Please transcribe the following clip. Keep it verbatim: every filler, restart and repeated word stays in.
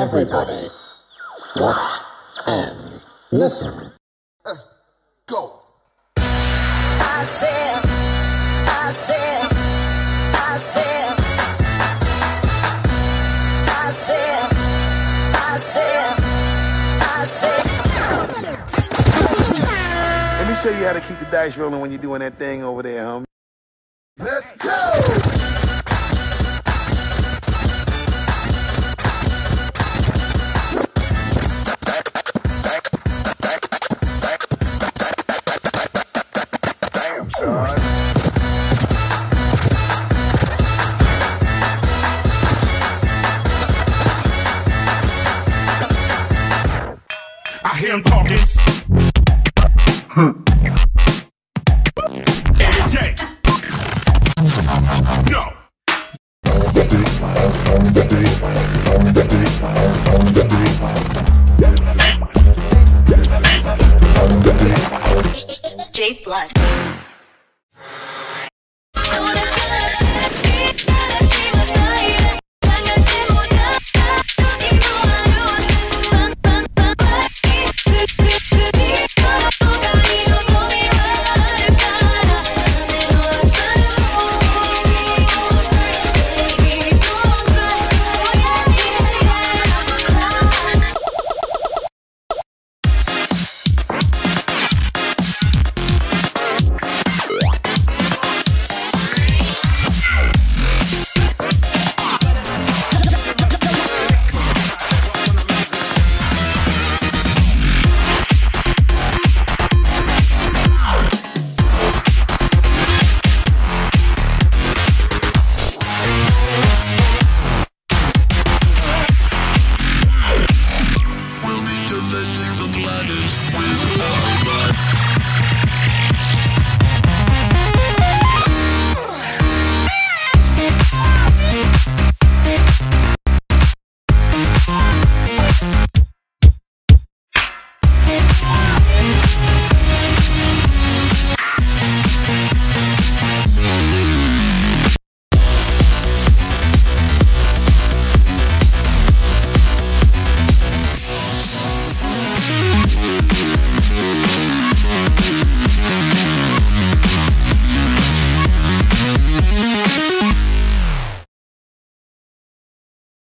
Everybody, watch and listen. Let's go. I said, I said, I said, I said, I said, I said. Let me show you how to keep the dice rolling when you're doing that thing over there, homie. Let's go! Damn, son. I hear him talking. Every day. Go. Straight blood.